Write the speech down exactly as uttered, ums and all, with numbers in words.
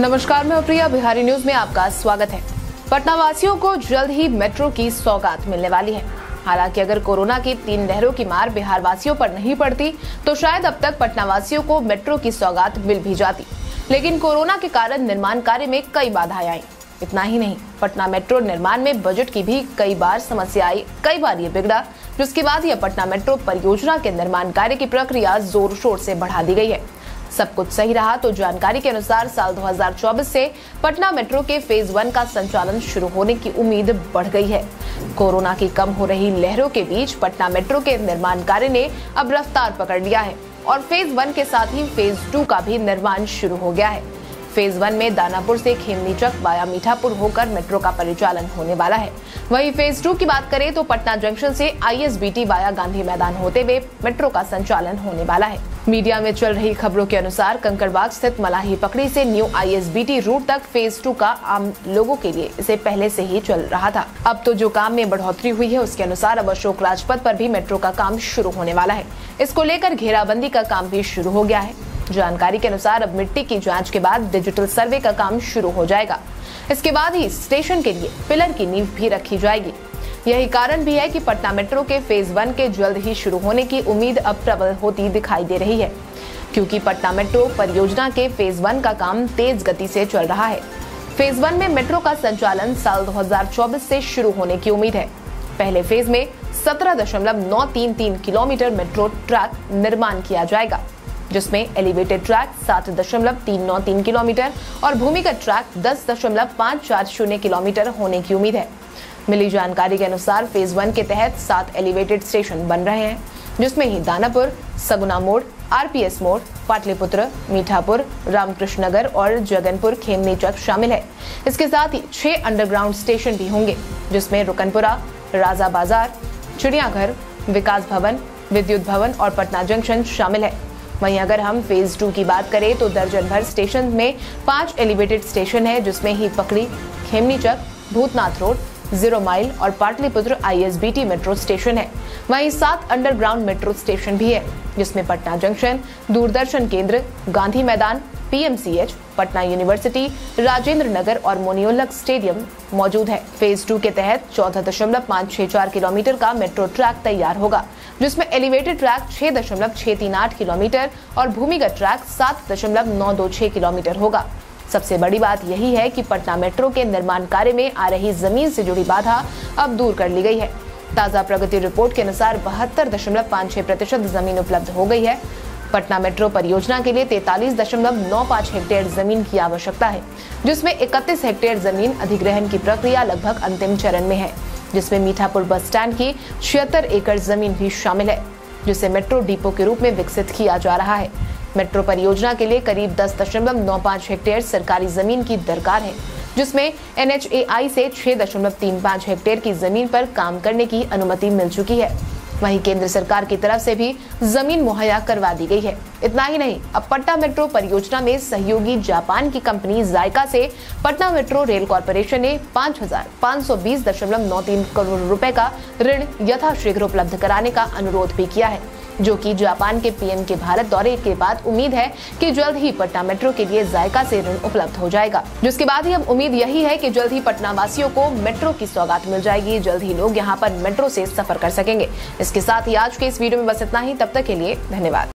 नमस्कार, मैं प्रिया, बिहारी न्यूज में आपका स्वागत है। पटना वासियों को जल्द ही मेट्रो की सौगात मिलने वाली है। हालांकि अगर कोरोना की तीन लहरों की मार बिहार वासियों पर नहीं पड़ती तो शायद अब तक पटना वासियों को मेट्रो की सौगात मिल भी जाती, लेकिन कोरोना के कारण निर्माण कार्य में कई बाधाएं आई। इतना ही नहीं, पटना मेट्रो निर्माण में बजट की भी कई बार समस्या आई, कई बार ये बिगड़ा, जिसके बाद यह पटना मेट्रो परियोजना के निर्माण कार्य की प्रक्रिया जोर शोर से बढ़ा दी गई है। सब कुछ सही रहा तो जानकारी के अनुसार साल दो हज़ार चौबीस से पटना मेट्रो के फेज वन का संचालन शुरू होने की उम्मीद बढ़ गई है। कोरोना की कम हो रही लहरों के बीच पटना मेट्रो के निर्माण कार्य ने अब रफ्तार पकड़ लिया है और फेज वन के साथ ही फेज टू का भी निर्माण शुरू हो गया है। फेज वन में दानापुर से खेमनीचक वाया मीठापुर होकर मेट्रो का परिचालन होने वाला है। वहीं फेज टू की बात करें तो पटना जंक्शन से आईएसबीटी वाया गांधी मैदान होते हुए मेट्रो का संचालन होने वाला है। मीडिया में चल रही खबरों के अनुसार कंकड़बाग स्थित मलाही पकड़ी से न्यू आईएसबीटी रूट तक फेज टू का आम लोगों के लिए इसे पहले से ही चल रहा था। अब तो जो काम में बढ़ोतरी हुई है उसके अनुसार अब अशोक राजपथ पर भी मेट्रो का काम शुरू होने वाला है। इसको लेकर घेराबंदी का काम भी शुरू हो गया है। जानकारी के अनुसार अब मिट्टी की जांच के बाद डिजिटल सर्वे का काम शुरू हो जाएगा। इसके बाद ही स्टेशन के लिए पिलर की नींव भी रखी जाएगी। यही कारण भी है कि पटना मेट्रो के फेज वन के जल्द ही शुरू होने की उम्मीद अब प्रबल होती दिखाई दे रही है, क्योंकि पटना मेट्रो परियोजना के फेज वन का काम तेज गति से चल रहा है। फेज वन में मेट्रो का संचालन साल दो हज़ार चौबीस से शुरू होने की उम्मीद है। पहले फेज में सत्रह दशमलव नौ तीन तीन किलोमीटर मेट्रो ट्रैक निर्माण किया जाएगा, जिसमें एलिवेटेड ट्रैक सात दशमलव तीन नौ तीन किलोमीटर और भूमिगत ट्रैक दस दशमलव पाँच चार शून्य किलोमीटर होने की उम्मीद है। मिली जानकारी के अनुसार फेज वन के तहत सात एलिवेटेड स्टेशन बन रहे हैं, जिसमें ही दानापुर, सगुना मोड़, आरपीएस मोड़, पाटलिपुत्र, मीठापुर, रामकृष्ण नगर और जगनपुर खेमनीचक शामिल है। इसके साथ ही छह अंडरग्राउंड स्टेशन भी होंगे, जिसमें रुकनपुरा, राजा बाजार, चिड़ियाघर, विकास भवन, विद्युत भवन और पटना जंक्शन शामिल है। वहीं अगर हम फेज टू की बात करें तो दर्जन भर स्टेशन में पांच एलिवेटेड स्टेशन है, जिसमें ही Pakdi, Khemnichak, Bhootnath road, zero mile और पाटलिपुत्र आईएसबीटी मेट्रो स्टेशन है। वहीं सात अंडरग्राउंड मेट्रो स्टेशन भी है, जिसमें Patna junction, Doordarshan Kendra, Gandhi Maidan, PMCH, Patna university, Rajendra Nagar और मोनियोलक स्टेडियम मौजूद है। फेज टू के तहत चौदह दशमलव पाँच छह चार किलोमीटर का मेट्रो ट्रैक तैयार होगा, जिसमें एलिवेटेड ट्रैक छह दशमलव छह तीन आठ किलोमीटर और भूमिगत ट्रैक सात दशमलव नौ दो छह किलोमीटर होगा। सबसे बड़ी बात यही है कि पटना मेट्रो के निर्माण कार्य में आ रही जमीन से जुड़ी बाधा अब दूर कर ली गई है। ताजा प्रगति रिपोर्ट के अनुसार बहत्तर दशमलव पाँच छह प्रतिशत जमीन उपलब्ध हो गई है। पटना मेट्रो परियोजना के लिए तैंतालीस दशमलव नौ पाँच हेक्टेयर जमीन की आवश्यकता है, जिसमें इकतीस हेक्टेयर जमीन अधिग्रहण की प्रक्रिया लगभग अंतिम चरण में है, जिसमें मीठापुर बस स्टैंड की छिहत्तर एकड़ जमीन भी शामिल है, जिसे मेट्रो डिपो के रूप में विकसित किया जा रहा है। मेट्रो परियोजना के लिए करीब दस दशमलव नौ पाँच हेक्टेयर सरकारी जमीन की दरकार है, जिसमें एनएचएआई से छह दशमलव तीन पाँच हेक्टेयर की जमीन पर काम करने की अनुमति मिल चुकी है। वहीं केंद्र सरकार की तरफ से भी जमीन मुहैया करवा दी गई है। इतना ही नहीं, अब पटना मेट्रो परियोजना में सहयोगी जापान की कंपनी जायका से पटना मेट्रो रेल कॉर्पोरेशन ने पाँच हजार पाँच सौ बीस दशमलव नौ तीन करोड़ रुपए का ऋण यथाशीघ्र उपलब्ध कराने का अनुरोध भी किया है, जो कि जापान के पीएम के भारत दौरे के बाद उम्मीद है कि जल्द ही पटना मेट्रो के लिए जायका से ऋण उपलब्ध हो जाएगा। जिसके बाद ही अब उम्मीद यही है कि जल्द ही पटना वासियों को मेट्रो की सौगात मिल जाएगी। जल्द ही लोग यहां पर मेट्रो से सफर कर सकेंगे। इसके साथ ही आज के इस वीडियो में बस इतना ही। तब तक के लिए धन्यवाद।